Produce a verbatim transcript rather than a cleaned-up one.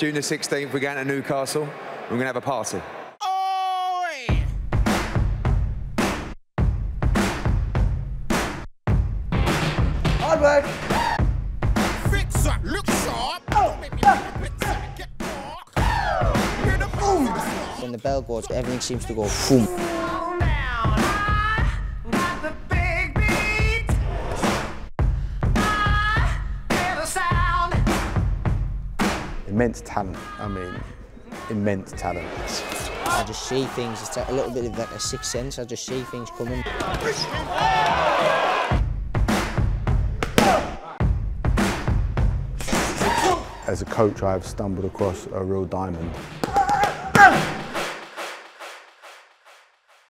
June the sixteenth, we're going to Newcastle. We're going to have a party. Hard work. Fix up, look sharp. Don't make me get Hear the boom. When the bell goes, everything seems to go boom. Immense talent. I mean, immense talent. I just see things. It's a little bit of like a sixth sense. I just see things coming. As a coach, I have stumbled across a real diamond.